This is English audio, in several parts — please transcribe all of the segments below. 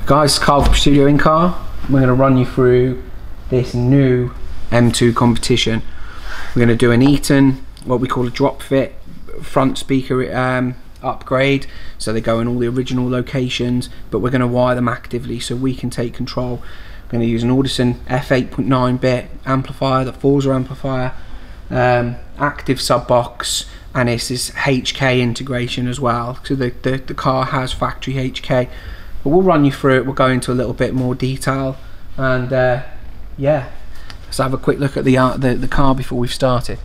Guys, Carl from Studio In Car. We're going to run you through this new M2 competition. We're going to do an Eton, what we call a drop fit front speaker upgrade, so they go in all the original locations, but we're going to wire them actively so we can take control. We're going to use an Audison APF8.9BIT amplifier, the Forza amplifier, active sub box, and this is HK integration as well, so the car has factory HK. But we'll run you through it, we'll go into a little bit more detail, and yeah, let's have a quick look at the car before we've started.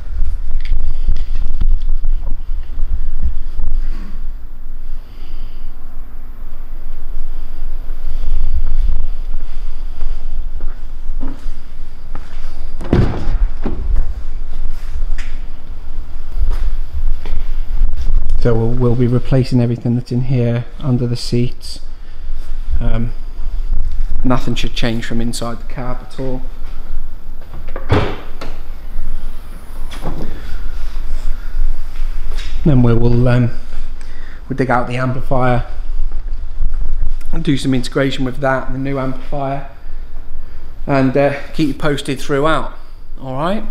So we'll be replacing everything that's in here under the seats. Nothing should change from inside the cab at all. Then we'll dig out the amplifier and do some integration with that, the new amplifier, and keep you posted throughout. All right.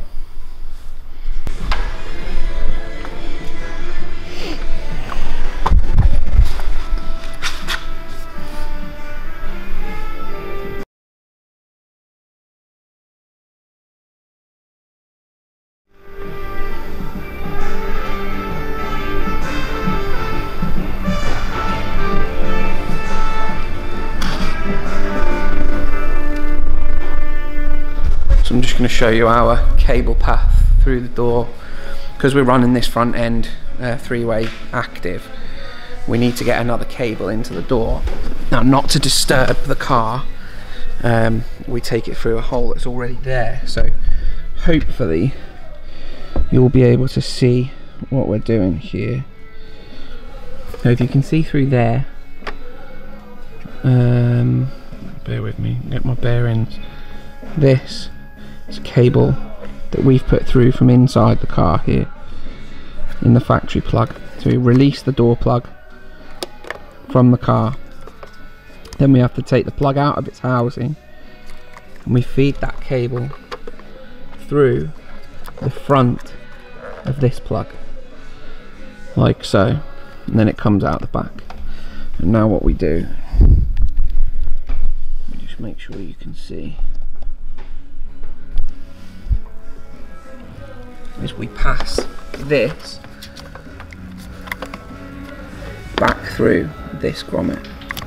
So I'm just going to show you our cable path through the door. Because we're running this front end three-way active, we need to get another cable into the door. Now, not to disturb the car, we take it through a hole that's already there, so hopefully you'll be able to see what we're doing here. So if you can see through there, bear with me, get my bearings. This is a cable that we've put through from inside the car here in the factory plug. So we release the door plug from the car, then we have to take the plug out of its housing and we feed that cable through the front of this plug like so, and then it comes out the back. And now what we do, just make sure you can see, is we pass this back through this grommet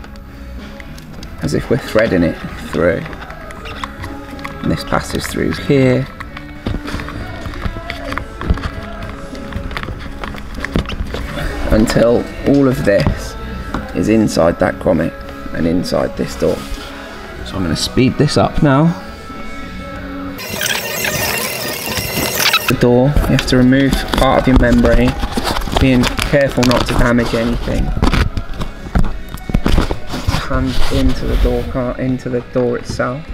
as if we're threading it through, and this passes through here until all of this is inside that grommet and inside this door. So I'm going to speed this up now. The door, you have to remove part of your membrane, being careful not to damage anything. Hand into the door, into the door itself.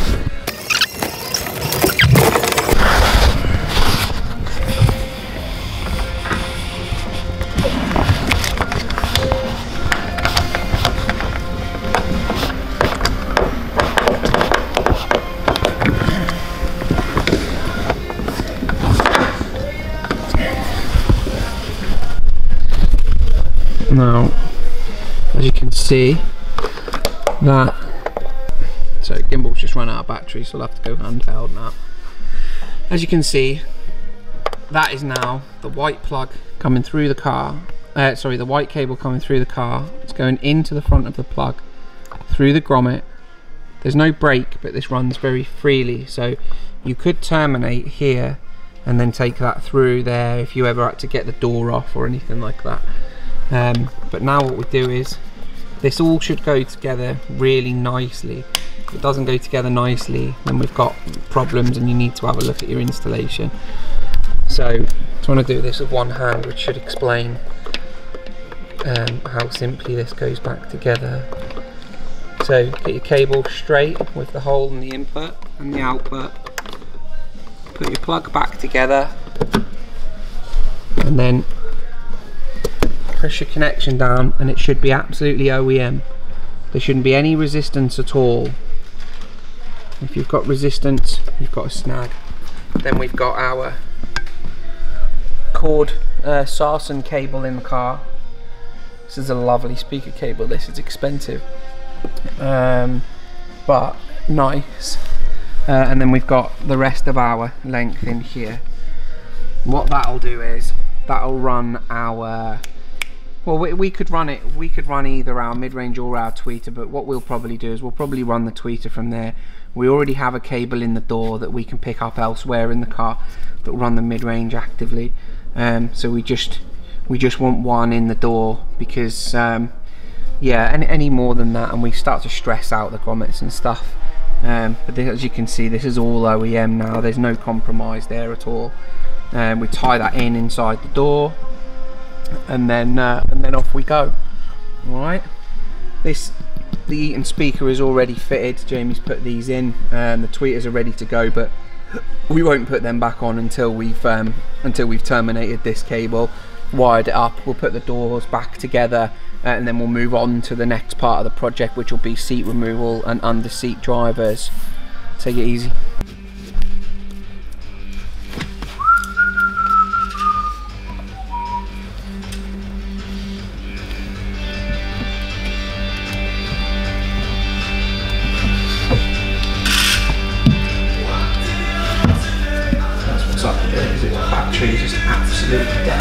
Now, as you can see, that, so gimbal's just run out of battery, so I'll have to go handheld now. As you can see, that is now the white plug coming through the car, sorry, the white cable coming through the car. It's going into the front of the plug, through the grommet. There's no brake, but this runs very freely, so you could terminate here and then take that through there if you ever had to get the door off or anything like that. But now what we do is, this all should go together really nicely. If it doesn't go together nicely, then we've got problems and you need to have a look at your installation. So I'm trying to do this with one hand, which should explain how simply this goes back together. So get your cable straight with the hole in the input and the output, put your plug back together, and then press your connection down, and it should be absolutely OEM. There shouldn't be any resistance at all. If you've got resistance, you've got a snag. Then we've got our cord Sarsen cable in the car. This is a lovely speaker cable. This is expensive, but nice. And then we've got the rest of our length in here. What that'll do is that'll run our, well, we could run either our mid-range or our tweeter, but what we'll probably do is we'll probably run the tweeter from there. We already have a cable in the door that we can pick up elsewhere in the car that will run the mid-range actively. So we just want one in the door, because yeah, any more than that and we start to stress out the grommets and stuff. But this, as you can see, this is all OEM now. There's no compromise there at all. We tie that in inside the door, and then off we go. All right. The Eton speaker is already fitted. Jamie's put these in, and the tweeters are ready to go. But we won't put them back on until we've terminated this cable, wired it up. We'll put the doors back together, and then we'll move on to the next part of the project, which will be seat removal and under seat drivers. Take it easy. That's what's up with it, is its battery is just absolutely dead.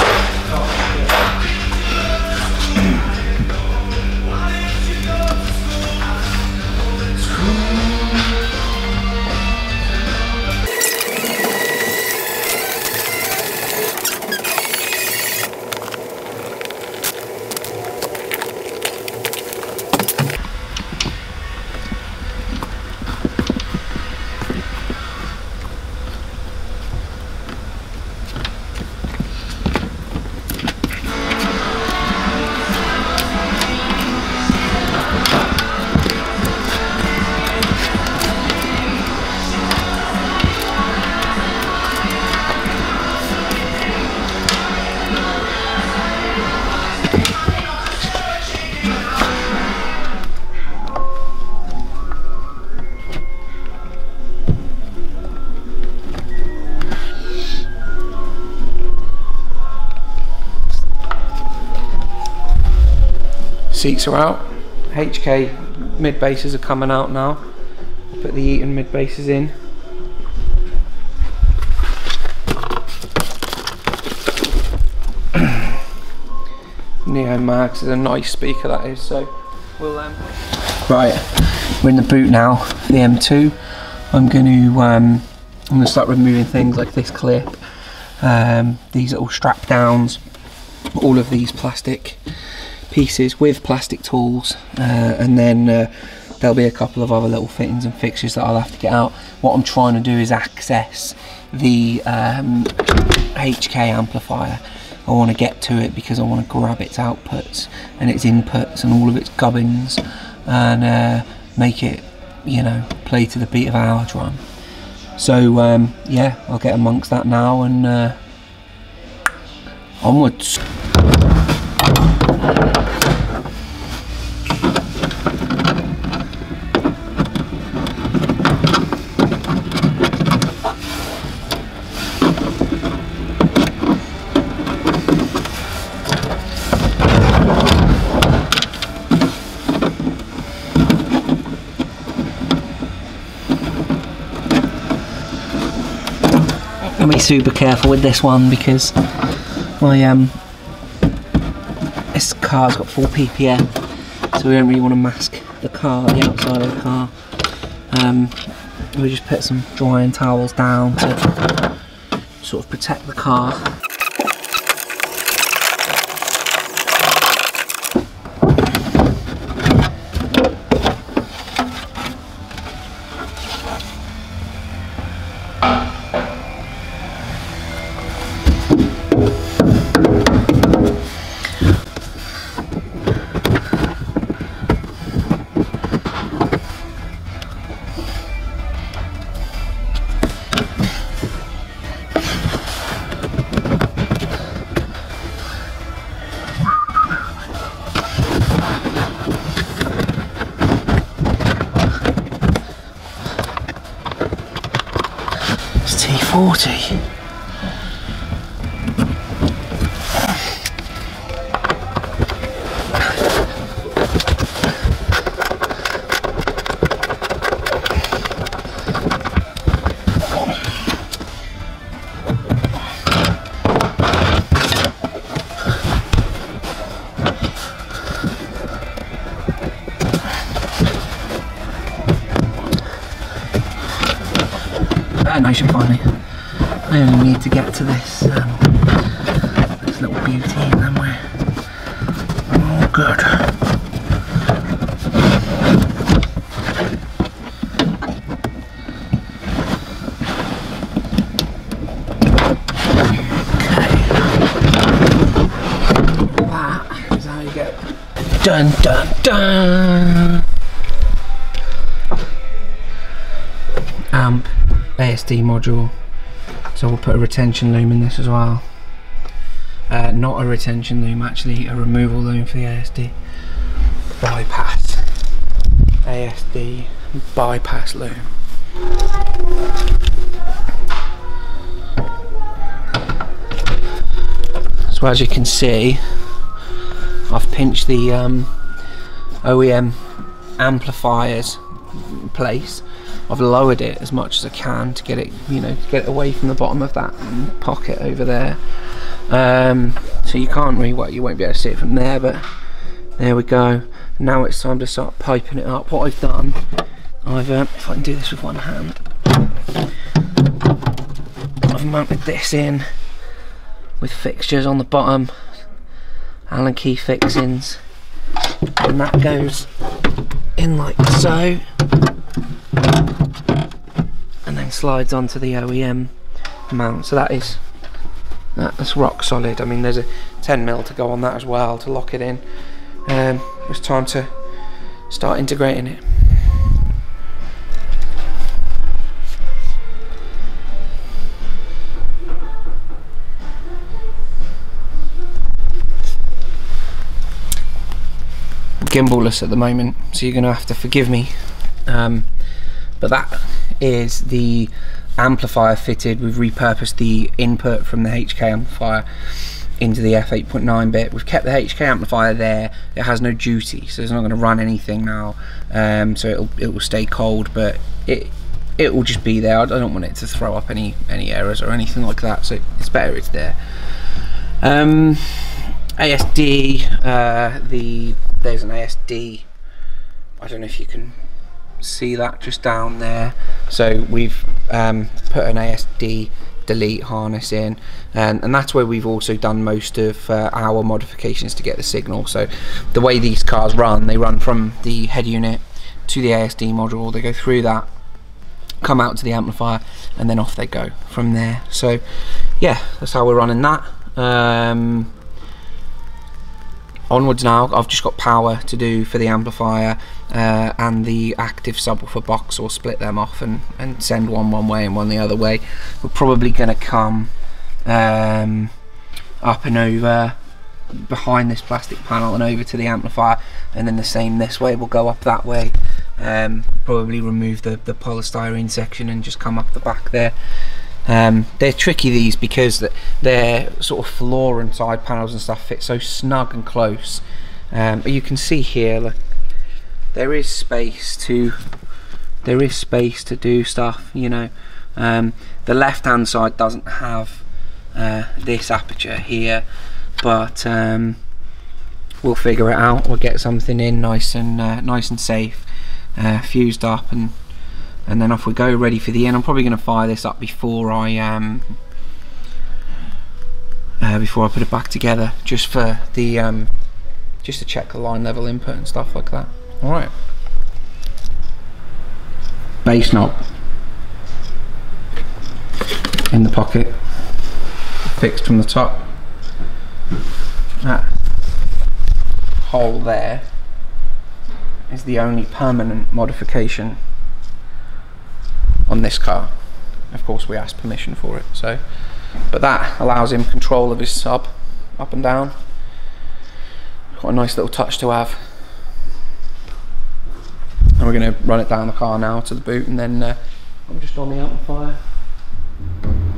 Seats are out. HK mid bases are coming out now. Put the Eton mid bases in. Neo Max is a nice speaker, that is. So we'll right, we're in the boot now. The M2. I'm going to start removing things like this clip, these little strap downs, all of these plastic pieces with plastic tools, and then there'll be a couple of other little fittings and fixtures that I'll have to get out. What I'm trying to do is access the HK amplifier. I want to get to it because I want to grab its outputs and its inputs and all of its gubbins, and make it, you know, play to the beat of our drum. So yeah, I'll get amongst that now, and onwards. I'll be super careful with this one because my this car's got full PPF, so we don't really want to mask the car, the outside of the car. We just put some drying towels down to sort of protect the car. 40. Nice and funny. I only need to get to this this little beauty and then we're all good. Okay. That is how you get dun dun dun. Amp. ASD module, so we'll put a retention loom in this as well. Not a retention loom, actually a removal loom for the ASD. Bypass. ASD bypass loom. So as you can see, I've pinched the OEM amplifiers in place. I've lowered it as much as I can to get it, you know, to get it away from the bottom of that pocket over there. So you can't really, well, you won't be able to see it from there, but there we go. Now it's time to start piping it up. What I've done, if I can do this with one hand, I've mounted this in with fixtures on the bottom, Allen key fixings, and that goes in like so. And then slides onto the OEM mount. So that's rock solid. I mean, there's a 10mm to go on that as well to lock it in. It's time to start integrating it. Gimballess at the moment, so you're gonna have to forgive me. But that is the amplifier fitted. We've repurposed the input from the HK amplifier into the f8.9-bit. We've kept the HK amplifier there. It has no duty, so it's not going to run anything now. So it will stay cold, but it will just be there. I don't want it to throw up any errors or anything like that, so it's better it's there. ASD, there's an ASD. I don't know if you can see that just down there. So we've put an ASD delete harness in, and that's where we've also done most of our modifications to get the signal. So the way these cars run, they run from the head unit to the ASD module, they go through that, come out to the amplifier, and then off they go from there. So yeah, that's how we're running that. Onwards now, I've just got power to do for the amplifier and the active subwoofer box. Or split them off and send one way and one the other way. We're probably going to come up and over behind this plastic panel and over to the amplifier, and then the same this way. We'll go up that way, probably remove the polystyrene section and just come up the back there. They're tricky, these, because their sort of floor and side panels and stuff fit so snug and close. But you can see here, look, there is space to do stuff, you know. The left hand side doesn't have this aperture here, but we'll figure it out. We'll get something in nice and safe, fused up, and then off we go, ready for the end. I'm probably going to fire this up before I put it back together, just for the just to check the line level input and stuff like that. All right. Bass knob in the pocket, fixed from the top. That hole there is the only permanent modification on this car. Of course, we asked permission for it, so, but that allows him control of his sub up and down. What a nice little touch to have. And we're going to run it down the car now to the boot, and then I'm just on the amplifier.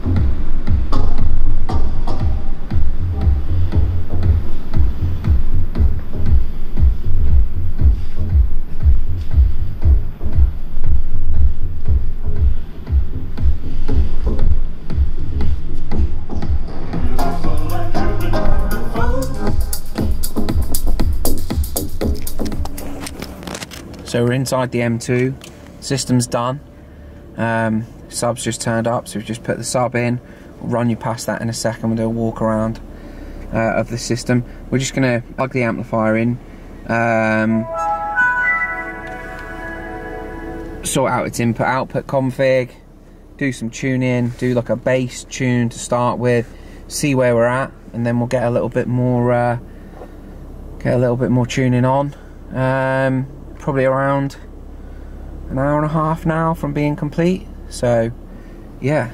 So we're inside the M2, system's done, sub's just turned up, so we've just put the sub in. We'll run you past that in a second. We'll do a walk around of the system. We're just going to plug the amplifier in, sort out its input output config, do some tuning, do like a bass tune to start with, see where we're at, and then we'll get a little bit more tuning on. Probably around an hour and a half now from being complete. So yeah.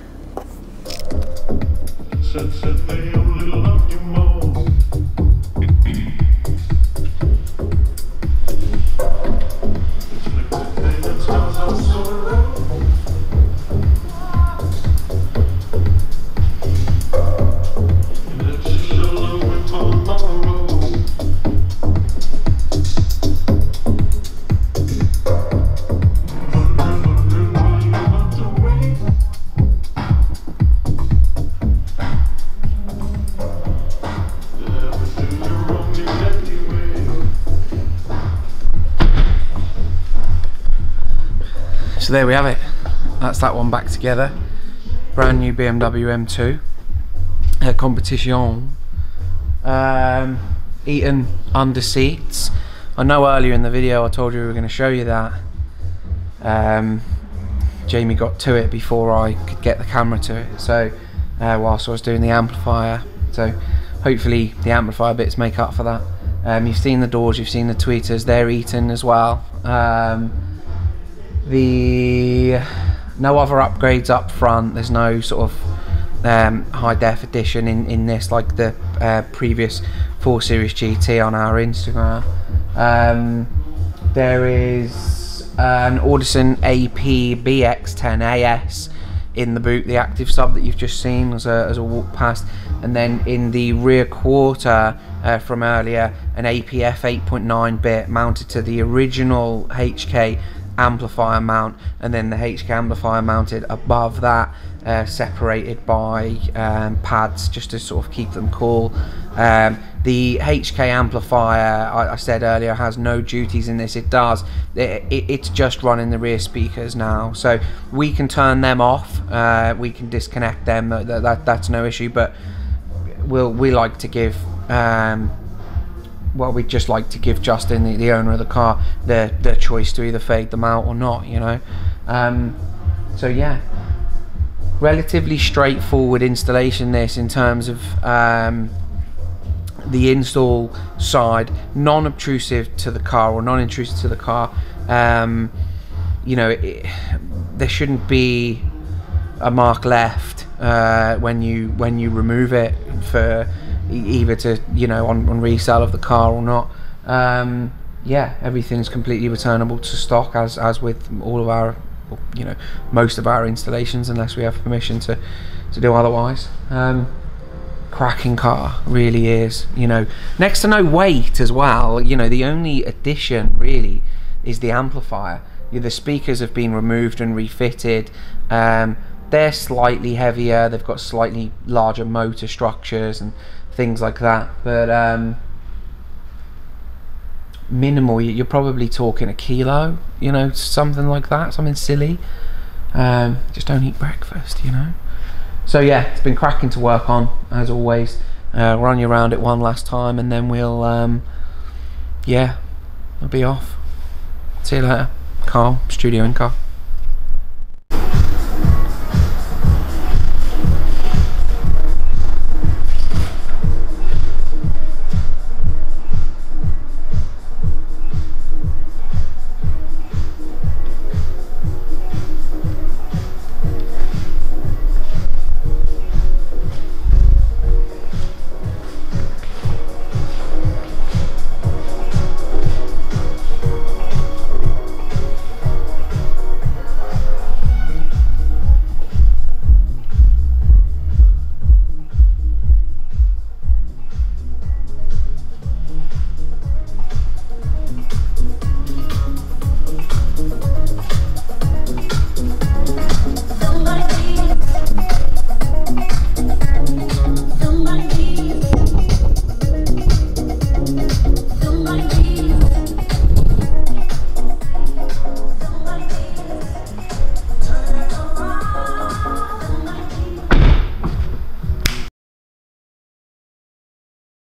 So there we have it. That's that one back together. Brand new BMW M2 competition. Eton under seats. I know earlier in the video I told you we were going to show you that. Jamie got to it before I could get the camera to it. So whilst I was doing the amplifier. So hopefully the amplifier bits make up for that. You've seen the doors, you've seen the tweeters. They're Eton as well. No other upgrades up front. There's no sort of high def edition in this like the previous 4 Series GT on our Instagram. There is an Audison APF8.9BIT DSP in the boot, the active sub that you've just seen as a walk past, and then in the rear quarter from earlier, an APF8.9BIT mounted to the original HK amplifier mount, and then the HK amplifier mounted above that, separated by pads just to sort of keep them cool. The HK amplifier, I said earlier, has no duties in this. It does. It's just running the rear speakers now, so we can turn them off. We can disconnect them. That's no issue. But we like to give. Well, we'd just like to give Justin, the owner of the car, the choice to either fade them out or not, you know. So yeah, relatively straightforward installation this in terms of the install side, non-obtrusive to the car or non-intrusive to the car. You know, there shouldn't be a mark left when you remove it for either to, you know, on resale of the car or not. Yeah, everything's completely returnable to stock, as with all of our, you know, most of our installations, unless we have permission to do otherwise. Cracking car, really is. You know, next to no weight as well. You know, the only addition really is the amplifier. The speakers have been removed and refitted. They're slightly heavier, they've got slightly larger motor structures and things like that, but minimal. You're probably talking a kilo, you know, something like that, something silly. Just don't eat breakfast, you know. So yeah, it's been cracking to work on, as always. Run you around it one last time, and then we'll yeah, I'll be off. See you later. Carl, studio in car.